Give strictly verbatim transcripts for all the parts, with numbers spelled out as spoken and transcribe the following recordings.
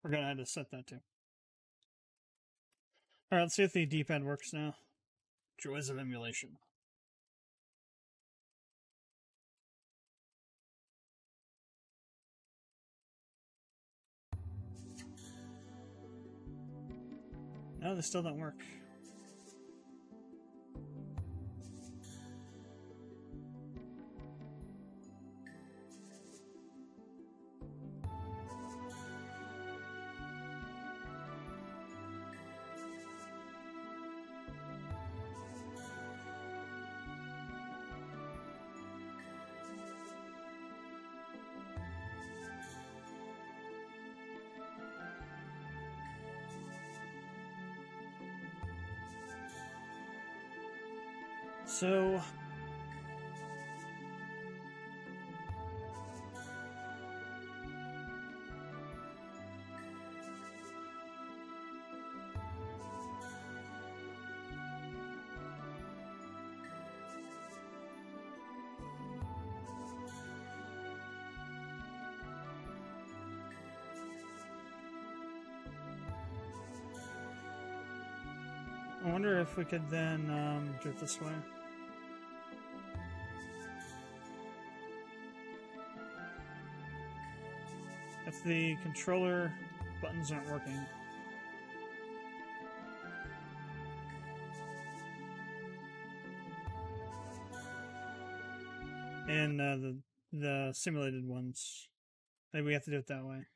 Forgot I had to set that too. Alright, let's see if the D-pad works now. Joys of emulation. No, they still don't work. So... I wonder if we could then um, do it this way. If the controller buttons aren't working. And uh, the the simulated ones. Maybe we have to do it that way.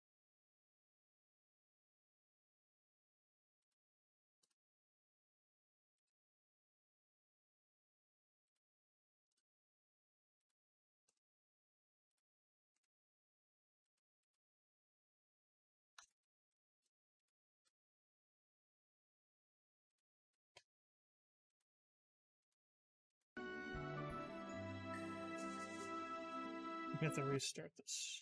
We have to restart this.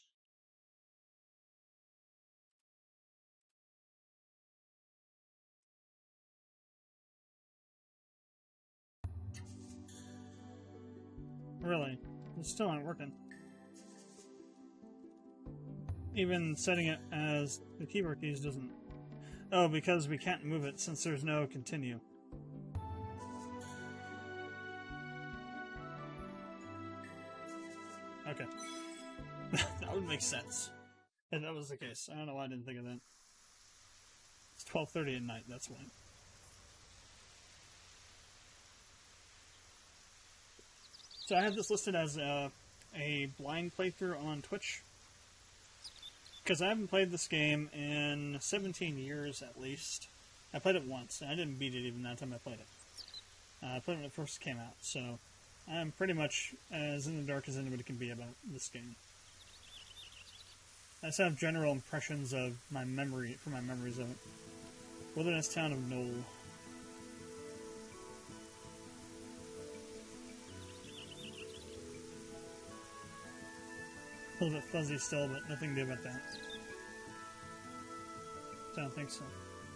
Really? It's still not working. Even setting it as the keyboard keys doesn't... Oh, because we can't move it since there's no continue. Okay. That would make sense. If that was the case. I don't know why I didn't think of that. It's twelve thirty at night, that's why. So I have this listed as a, a blind playthrough on Twitch. Because I haven't played this game in seventeen years at least. I played it once, and I didn't beat it even that time I played it. Uh, I played it when it first came out, so I'm pretty much as in the dark as anybody can be about this game. I just have general impressions of my memory, from my memories of it. Wilderness Town of Knoll. A little bit fuzzy still, but nothing to do about that. I don't think so.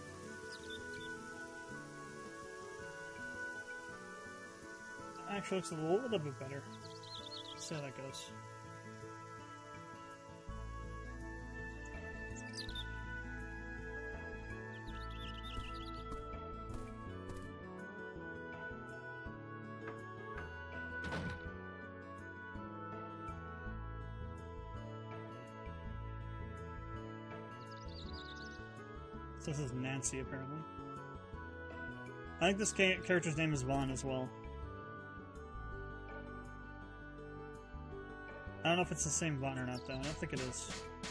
Actually looks a little, little bit better. Let's see how that goes. This is Nancy, apparently. I think this character's name is Vaughn as well. I don't know if it's the same Vaughn or not, though. I don't think it is.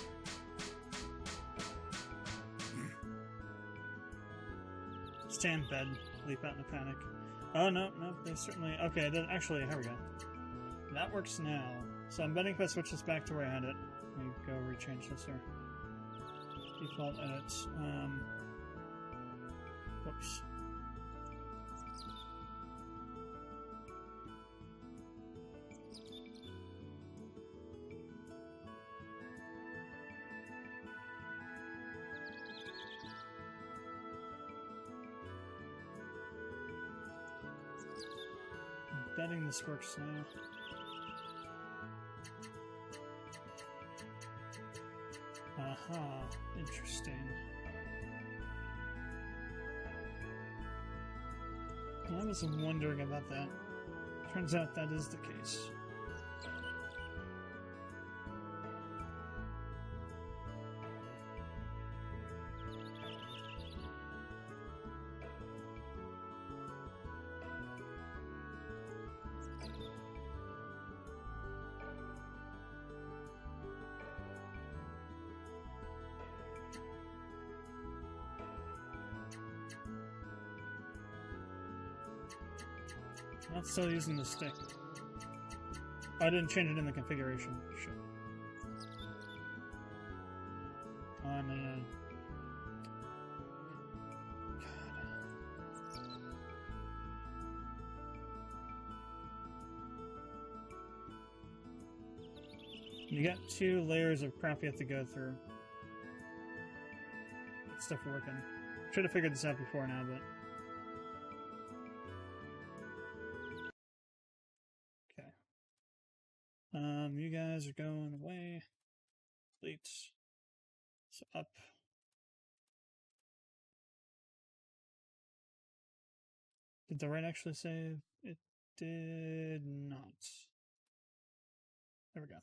Stay in bed. Leap out in a panic. Oh, no, no, they certainly... Okay, then actually, here we go. That works now. So I'm betting if I switch this back to where I had it. Let me go rechange this here. Default edits. Um, whoops. I'm betting this works now. Huh, interesting. I was wondering about that. Turns out that is the case. Not still using the stick. I didn't change it in the configuration. Shit. Oh, no, no, no. God. You got two layers of crap you have to go through. Get stuff working. Should have figured this out before now, but... Um, you guys are going away. Delete. So up. Did the right actually save? It did not. There we go.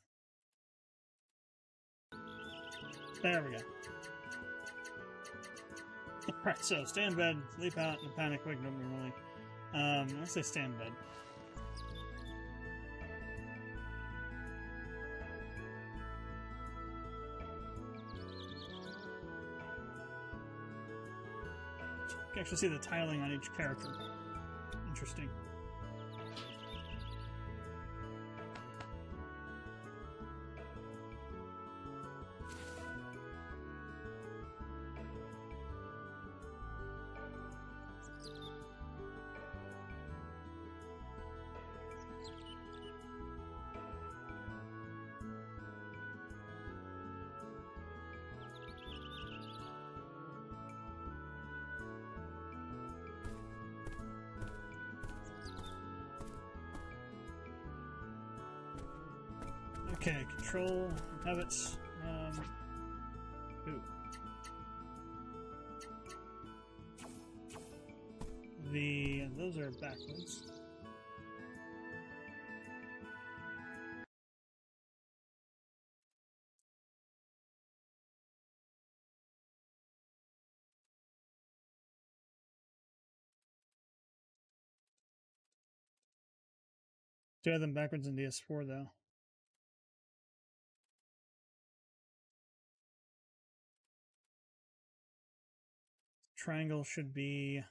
There we go. Alright, so stay in bed, leap out, and panic wig normally. Um, let's say stay in bed. You can actually see the tiling on each character. Interesting. Okay, control habits. Um, ooh. The those are backwards. Do have them backwards in D S four though. Triangle should be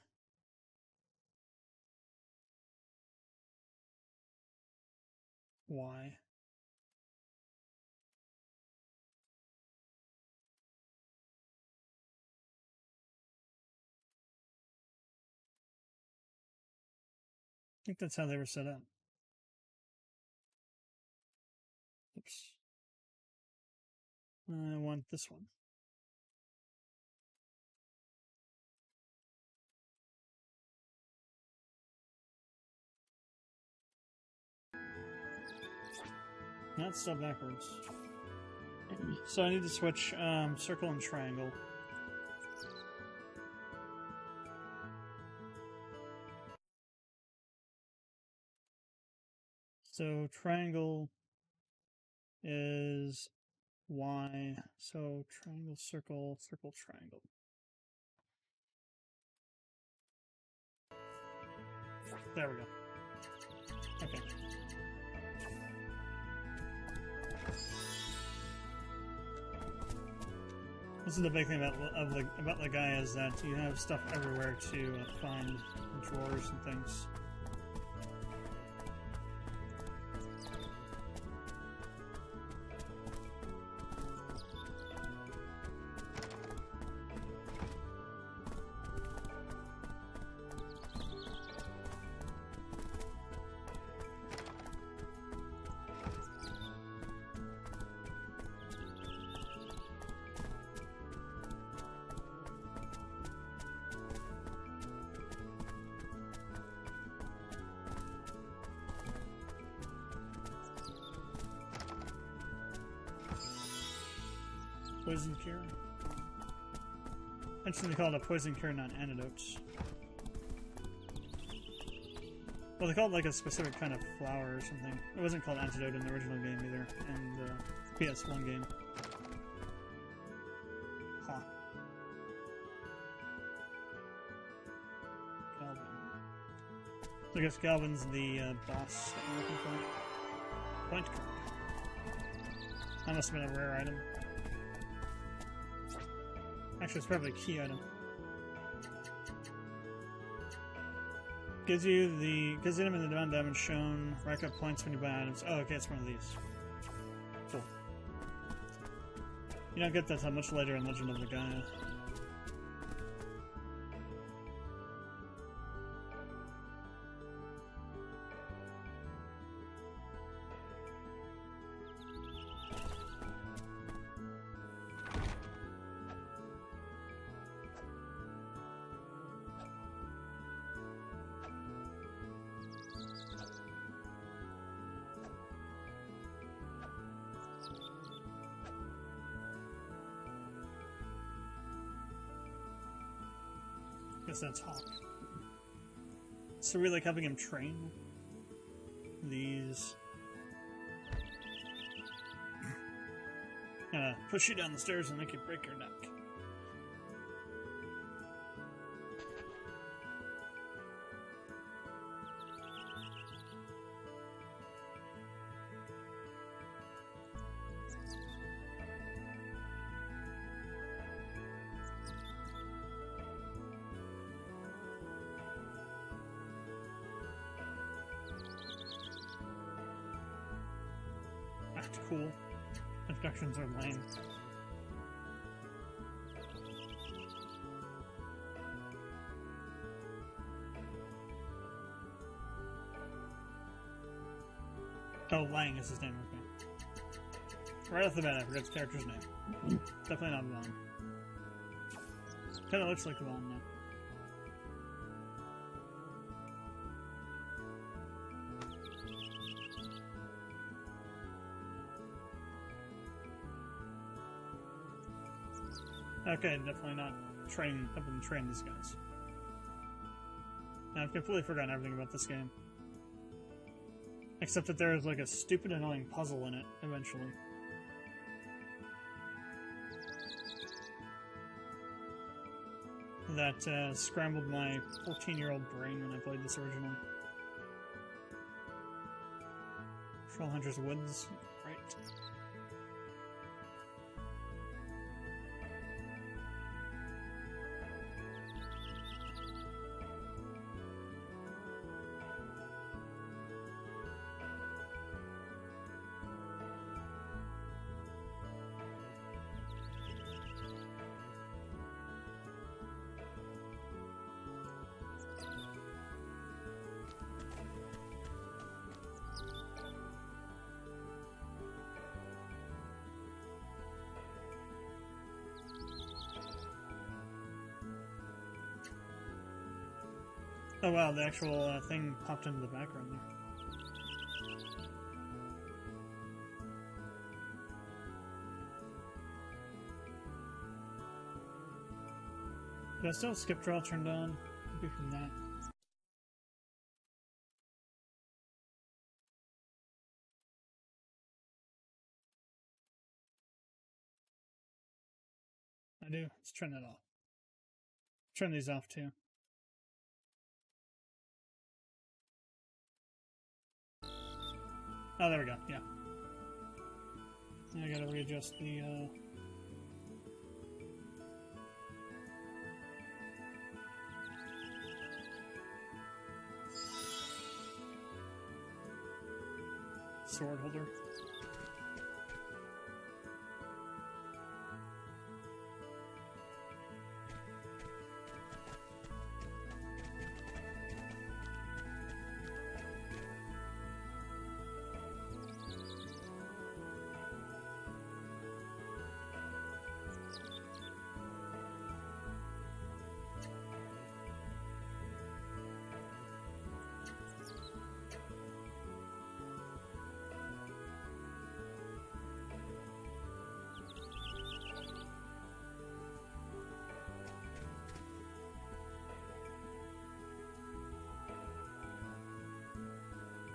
Y. I think that's how they were set up. Oops. I want this one. That's still backwards. So I need to switch um, circle and triangle. So triangle is Y. So triangle, circle, circle, triangle. There we go. Okay. This is the big thing about of the about the guy is that you have stuff everywhere to uh, find drawers and things. poison cure. Interesting they call it a poison cure, not antidote. Well, they call it like a specific kind of flower or something. It wasn't called antidote in the original game either, and the P S one game. Huh. Galvin. So I guess Galvin's the uh, boss that we're looking for. Point card. That must have been a rare item. Actually, it's probably a key item. Gives you the gives the item and the amount of damage shown. Rack up points when you buy items. Oh, okay, it's one of these. Cool. You don't get that much later in Legend of the Gaia. Guess that's Hawk. So we're like having him train these. Gonna push you down the stairs and make you break your neck. Act cool. Introductions are lame. Oh, Lang is his name, okay. Right off the bat, I forgot the character's name. Definitely not Vaughn. Kinda looks like Vaughn now. Okay, definitely not train, helping train these guys. Now, I've completely forgotten everything about this game. Except that there is like a stupid, annoying puzzle in it, eventually. That uh, scrambled my fourteen-year-old brain when I played this originally. Trollhunter's Woods, right. Oh wow, the actual uh, thing popped into the background there. Did I still have skip draw turned on? Could be from that. I do. Let's turn that off. Turn these off too. Oh, there we go. Yeah. I gotta readjust the. Uh... sword holder.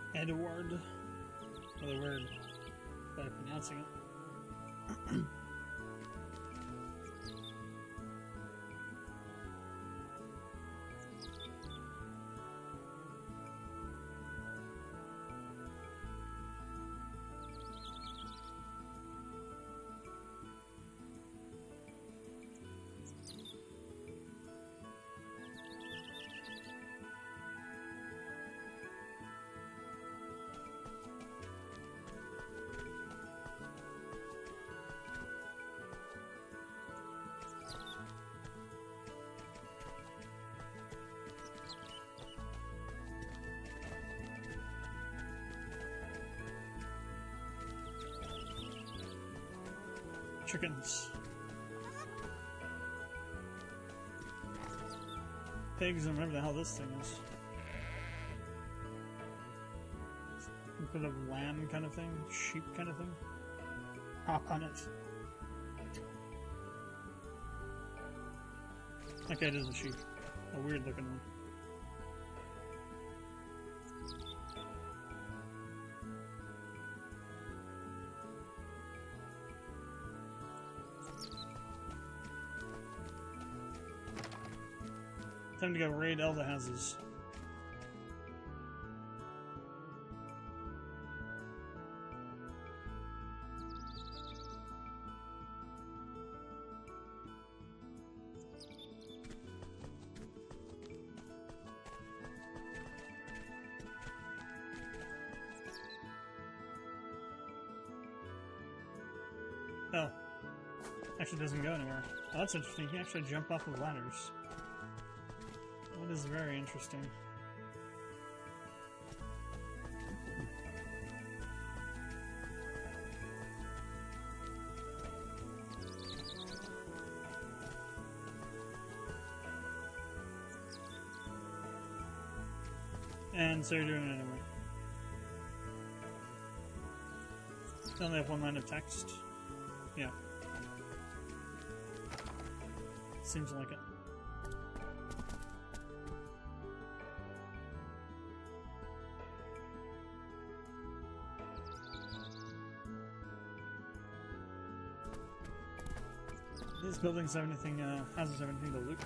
Edward. Really weird way of pronouncing it. Chickens. Pigs and whatever the hell this thing is. Some sort of lamb kind of thing? Sheep kind of thing? Hop on it. Okay, it is a sheep. A weird looking one. Time to go raid all the houses. Oh. Actually doesn't go anywhere. Oh, that's interesting. You can actually jump off of ladders. That is very interesting. And so you're doing it anyway. They only have one line of text. Yeah. Seems like it. These buildings have anything, uh, houses have anything to loot?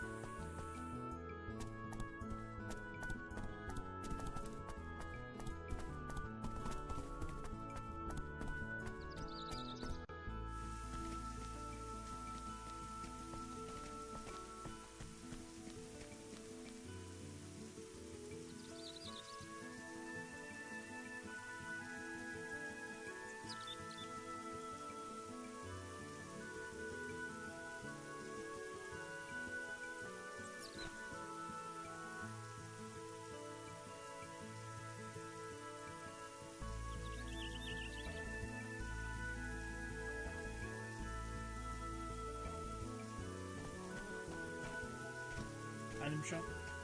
Item shop.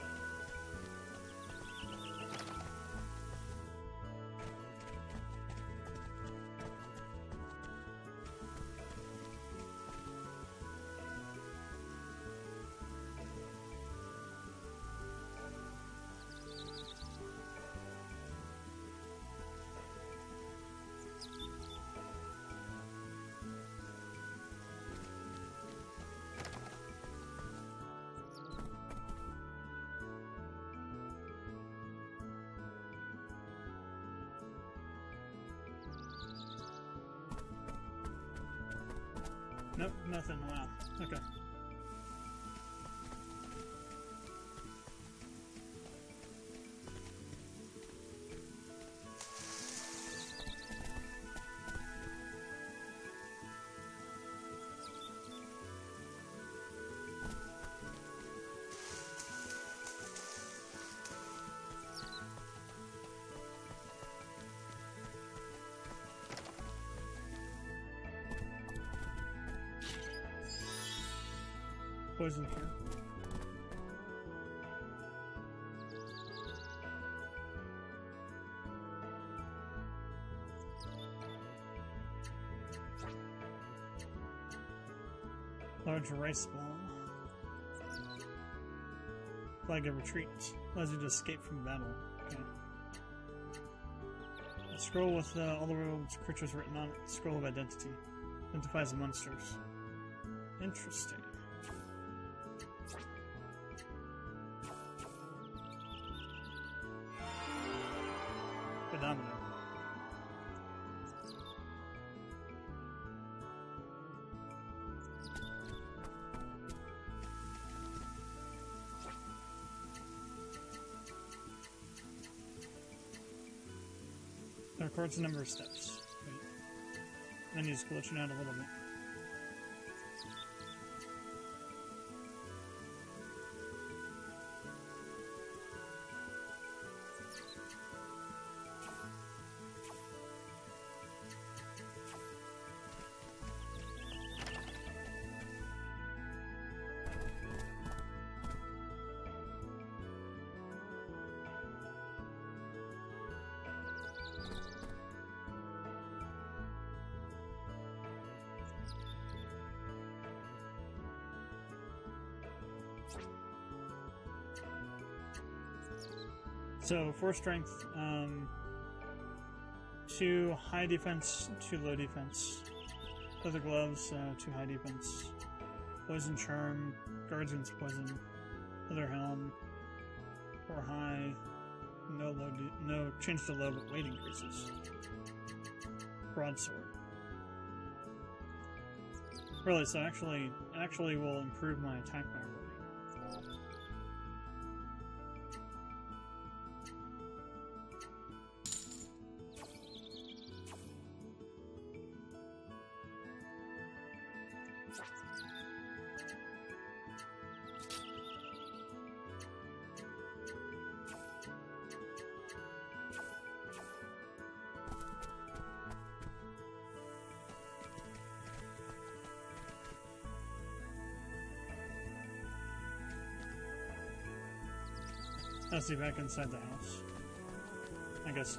Nope, nothing. Wow. Okay. Poison cure. Large rice ball. Flag of retreat. Allows you to escape from battle. Okay. A scroll with uh, all the world's creatures written on it. Scroll of identity. Identifies the monsters. Interesting. Pedomino. It records the number of steps. Wait. Menu's glitching out a little bit. So, four strength, um, two high defense, two low defense. Leather gloves, uh, two high defense. Poison charm, guards against poison. Leather helm, four high, no low, de no change to low, but weight increases. Broadsword. Really, so actually, it actually will improve my attack power. Let's see back inside the house. I guess so.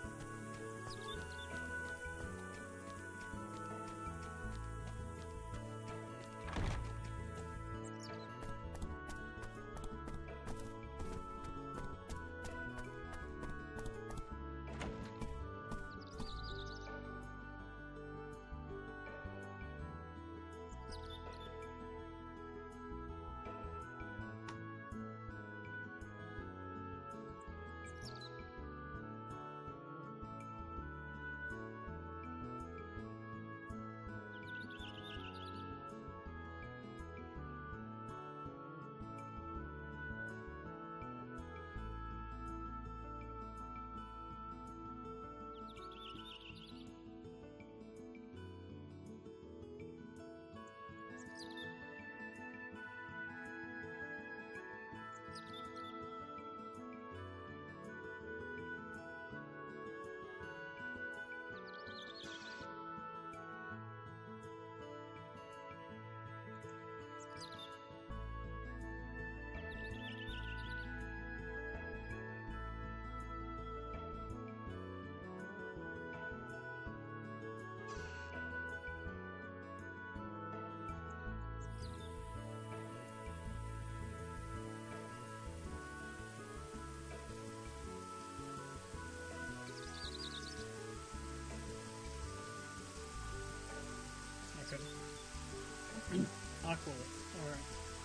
Aqua, alright.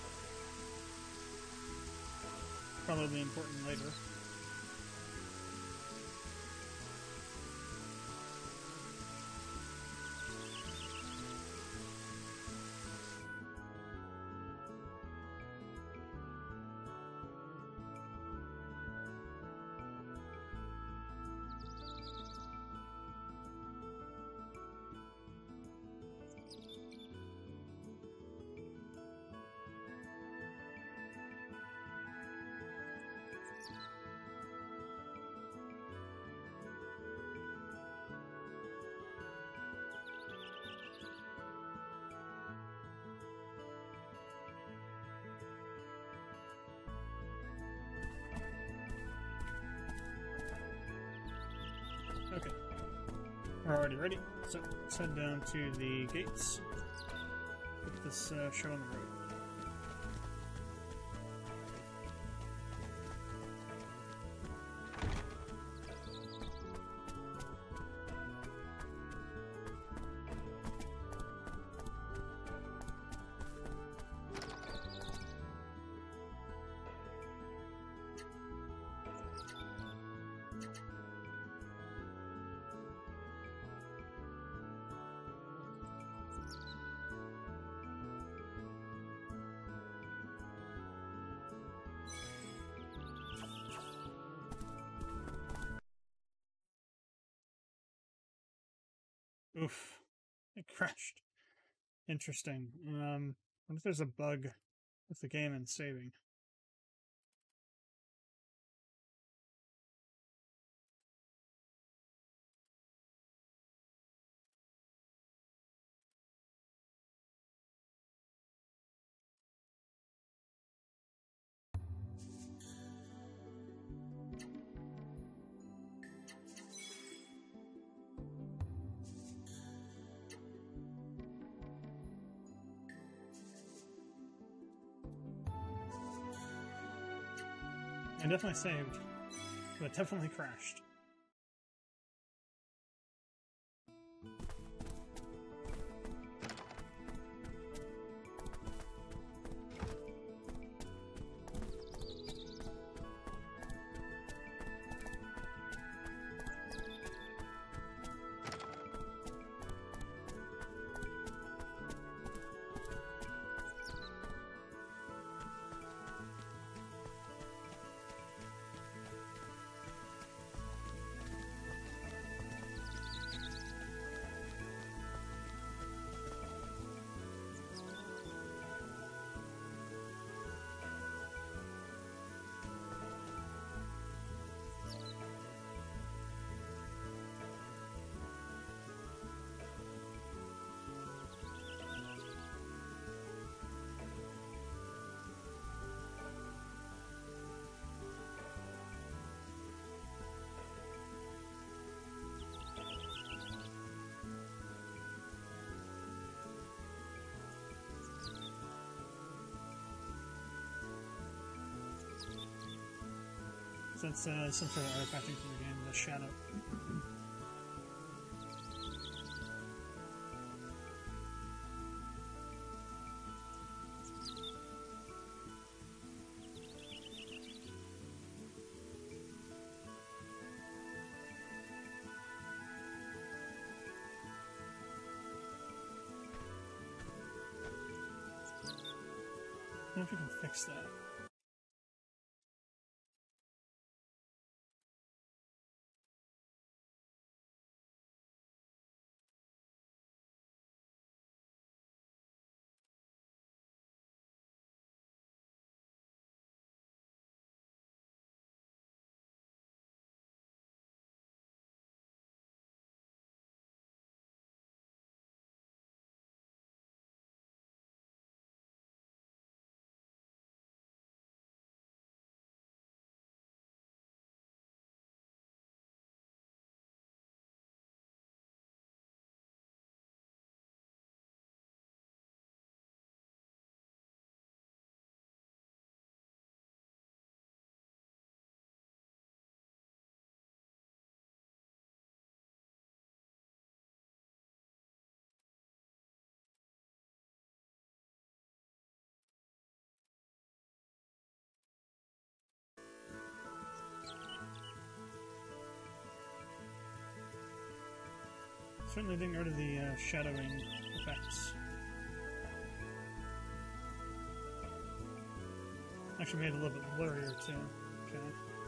Probably important later. Okay. We're already ready, so let's head down to the gates. Get this uh, show on the road. Oof. It crashed. Interesting. Um, what if there's a bug with the game and saving? I definitely saved, but it definitely crashed. So it's uh, some sort of artifacting from the game, the shadow. I don't know if you can fix that. Certainly didn't go to the uh, shadowing effects. Actually made it a little bit blurrier too. Okay.